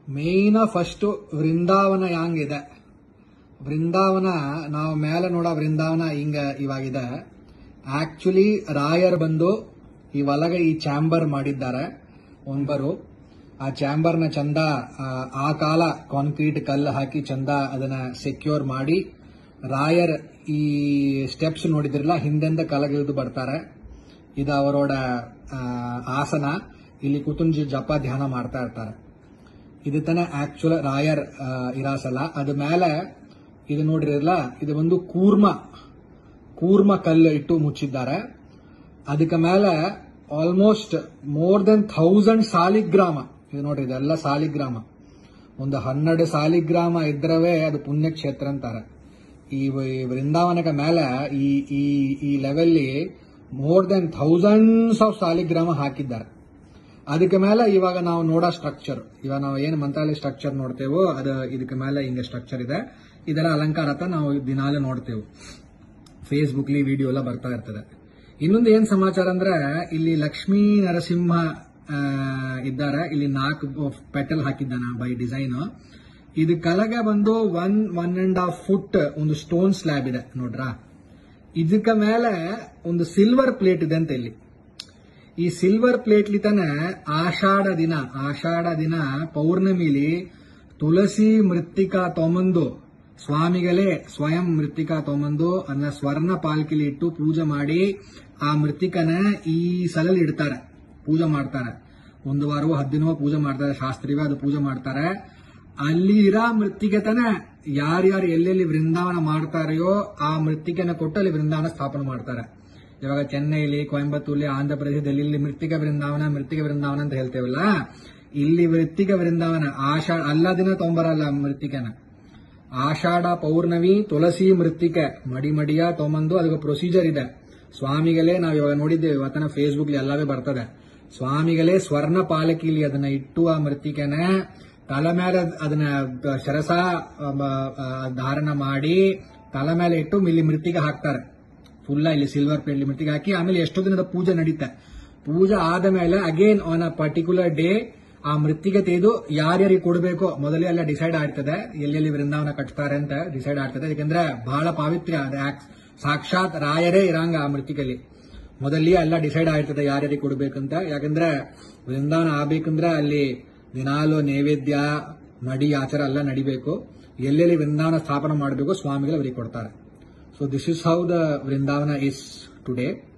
Main first ವೃಂದಾವನ ಹ್ಯಾಂಗಿದೆ. ವೃಂದಾವನ ನಾವು ಮೇಲೆ ನೋಡೋ ವೃಂದಾವನ ಹಿಂಗ ಇವಾಗಿದೆ. ಆಕ್ಚುಲಿ ರಾಯರ್ ಬಂದು ಈ ಒಳಗೆ ಈ ಚಾಂಬರ್ ಮಾಡಿದ್ದಾರೆ ಒಂಬರು. ಆ ಚಾಂಬರ್ನ ಚಂದ ಆ ಕಾಲ ಕಾಂಕ್ರೀಟ್ ಕಲ್ಲು ಹಾಕಿ ಚಂದ ಅದನ್ನ ಸೆಕ್ಯೂರ್ ಮಾಡಿ ರಾಯರ್ ಈ ಸ್ಟೆಪ್ಸ್ ನೋಡಿದ್ರಲ್ಲ ಹಿಂದೆಂದ ಕಲಗಿಳಿದು ಬರ್ತಾರೆ. ಇದು ಅವರೋಡ ಆಸನ. ಇಲ್ಲಿ ಕೂತುಂಜಿ ಜಪ ಧ್ಯಾನ ಮಾಡ್ತಾ ಇರ್ತಾರೆ. ಇದು ತಾನೆ ಆಕ್ಚುಲ್ ರಾಯರ್ ಇರಾಸಲ್ಲ. ಅದ ಮೇಲೆ ಇದು ನೋಡಿರಲ್ಲ, ಇದು ಒಂದು ಕೂರ್ಮ ಕಲ್ಲು ಇಟ್ಟು ಮುಚ್ಚಿದ್ದಾರೆ. ಅದಕ್ಕೆ ಮೇಲೆ ಆಲ್ಮೋಸ್ಟ್ ಮೋರ್ ದೆನ್ 1000 ಸಾಲಿಗ್ರಾಮ. ಇದು ನೋಡ್ರಿ, ಇದೆಲ್ಲ ಸಾಲಿಗ್ರಾಮ. ಒಂದು 12 ಸಾಲಿಗ್ರಾಮ ಇದ್ರವೇ ಅದು ಪುಣ್ಯಕ್ಷೇತ್ರ ಅಂತಾರೆ. ಈ ವೃಂದಾವನದ ಮೇಲೆ ಈ ಲೆವೆಲ್ಲಿ ಮೋರ್ ದೆನ್ 1000s ಆಫ್ ಸಾಲಿಗ್ರಾಮ ಹಾಕಿದ್ದಾರೆ. ಅದಕ್ಕೆ ಮೇಲೆ ಇವಾಗ ನಾವು ನೋಡೋ ಸ್ಟ್ರಕ್ಚರ್, ಇವಾಗ ನಾವು ಏನು ಮಂತ್ರಾಲಯ ಸ್ಟ್ರಕ್ಚರ್ ನೋಡ್ತೇವೋ ಅದು ಇದಕ್ಕೆ ಮೇಲೆ ಹಿಂಗೆ ಸ್ಟ್ರಕ್ಚರ್ ಇದೆ. ಇದರ ಅಲಂಕಾರ ನಾವು ದಿನಾಲೂ ನೋಡ್ತೇವೆ. ಫೇಸ್ಬುಕ್ ವಿಡಿಯೋ ಎಲ್ಲ ಬರ್ತಾ ಇರ್ತದೆ. ಇನ್ನೊಂದು ಏನ್ ಸಮಾಚಾರ ಅಂದ್ರೆ, ಇಲ್ಲಿ ಲಕ್ಷ್ಮೀ ನರಸಿಂಹ ಇದ್ದಾರೆ. ಇಲ್ಲಿ 4 ಪೆಟಲ್ ಹಾಕಿದ್ದಾನೆ ಬೈ ಡಿಸೈನ್. ಇದು ಕೆಳಗೆ ಬಂದು 1.5 ಫುಟ್ ಒಂದು ಸ್ಟೋನ್ ಸ್ಲ್ಯಾಬ್ ಇದೆ ನೋಡ್ರಾ. ಇದಕ್ಕೆ ಮೇಲೆ ಒಂದು ಸಿಲ್ವರ್ ಪ್ಲೇಟ್ ಇದೆ ಅಂತ. ಇಲ್ಲಿ ಈ ಸಿಲ್ವರ್ ಪ್ಲೇಟ್ಲಿ ತಾನೆ ಆಷಾಢ ದಿನ ಪೌರ್ಣಮಿಲಿ ತುಳಸಿ ಮೃತ್ತಿಕಾ ತೊಂಬಂದು ಸ್ವಾಮಿಗಳೇ ಸ್ವಯಂ ಮೃತ್ತಿಕಾ ತೊಂಬಂದು ಅದನ್ನ ಸ್ವರ್ಣ ಪಾಲ್ಕಿಲಿ ಇಟ್ಟು ಪೂಜೆ ಮಾಡಿ ಆ ಮೃತ್ತಿಕನ ಈ ಸಲಲ್ಲಿ ಇಡ್ತಾರೆ, ಪೂಜೆ ಮಾಡ್ತಾರೆ. 1 ವಾರವೋ 10 ದಿನವೋ ಪೂಜೆ ಮಾಡ್ತಾರೆ. ಶಾಸ್ತ್ರೀಯ ಅದು ಪೂಜೆ ಮಾಡ್ತಾರೆ. ಅಲ್ಲಿ ಇರೋ ಮೃತ್ತಿಕೆ ತಾನೆ ಯಾರ್ಯಾರು ಎಲ್ಲೆಲ್ಲಿ ವೃಂದಾವನ ಮಾಡ್ತಾರೆಯೋ ಆ ಮೃತ್ತಿಕೆನ ಕೊಟ್ಟು ಅಲ್ಲಿ ವೃಂದಾವನ ಸ್ಥಾಪನೆ ಮಾಡ್ತಾರೆ. ಇವಾಗ ಚೆನ್ನೈಲಿ, ಕೊಯಂಬತ್ತೂರ್ಲಿ, ಆಂಧ್ರ ಪ್ರದೇಶ, ಡೆಲ್ಲಿಲಿ ಮೃತ್ತಿಕೆ ವೃಂದಾವನ ಅಂತ ಹೇಳ್ತೇವಲ್ಲ. ಇಲ್ಲಿ ಮೃತ್ತಿಕೆ ವೃಂದಾವನ ಅಲ್ಲ ದಿನ ತೊಂಬರಲ್ಲ ಮೃತ್ತಿಕೆನ. ಆಷಾಢ ಪೌರ್ಣಮಿ ತುಳಸಿ ಮೃತ್ತಿಕೆ ಮಡಿಯ ತೊಂಬಂದು ಅದಕ್ಕೆ ಪ್ರೊಸೀಜರ್ ಇದೆ. ಸ್ವಾಮಿಗಳೇ ನಾವು ಇವಾಗ ನೋಡಿದ್ದೇವೆ, ಇವತ್ತನ ಫೇಸ್ಬುಕ್ ಎಲ್ಲವೇ ಬರ್ತದೆ. ಸ್ವಾಮಿಗಳೇ ಸ್ವರ್ಣ ಪಾಲಕಿಲಿ ಅದನ್ನ ಇಟ್ಟು ಆ ಮೃತ್ತಿಕೆನ ತಲೆ ಮೇಲೆ ಅದನ್ನ ಶರಸ ಧಾರಣ ಮಾಡಿ ತಲೆ ಮೇಲೆ ಇಟ್ಟು ಇಲ್ಲಿ ಮೃತ್ತಿಗೆ ಹಾಕ್ತಾರೆ. ಫುಲ್ಲ ಇಲ್ಲಿ ಸಿಲ್ವರ್ ಪ್ಲೇಟ್ ಮೃತ್ತಿಗೆ ಹಾಕಿ ಆಮೇಲೆ ಎಷ್ಟೋ ದಿನದ ಪೂಜೆ ನಡೀತೆ. ಪೂಜೆ ಆದ ಮೇಲೆ again on a particular day ಆ ಮೃತ್ತಿಗೆ ತೆಗೆದು ಯಾರ್ಯಾರಿಗೆ ಕೊಡಬೇಕೋ ಮೊದಲೇ ಎಲ್ಲ ಡಿಸೈಡ್ ಆಗ್ತದೆ. ಎಲ್ಲೆಲ್ಲಿ ವೃಂದಾವನ ಕಟ್ತಾರೆ ಅಂತ ಡಿಸೈಡ್ ಆಗ್ತದೆ. ಯಾಕಂದ್ರೆ ಬಹಳ ಪಾವಿತ್ರ್ಯ, ಸಾಕ್ಷಾತ್ ರಾಯರೇ ಇರಂಗ ಆ ಮೃತ್ತಿಗೆಯಲ್ಲಿ ಮೊದಲೇ ಎಲ್ಲ ಡಿಸೈಡ್ ಆಗ್ತದೆ ಯಾರ್ಯಾರಿಗೆ ಕೊಡಬೇಕಂತ. ಯಾಕಂದ್ರೆ ವೃಂದಾವನ ಆಗ್ಬೇಕಂದ್ರೆ ಅಲ್ಲಿ ದಿನಾಲು ನೈವೇದ್ಯ ಮಡಿ ಆಚಾರ ಎಲ್ಲ ನಡಿಬೇಕು. ಎಲ್ಲೆಲ್ಲಿ ವೃಂದಾವನ ಸ್ಥಾಪನೆ ಮಾಡಬೇಕು ಸ್ವಾಮಿಗಳು ಅವರಿಗೆ ಕೊಡ್ತಾರೆ. So this is how the Vrindavana is today.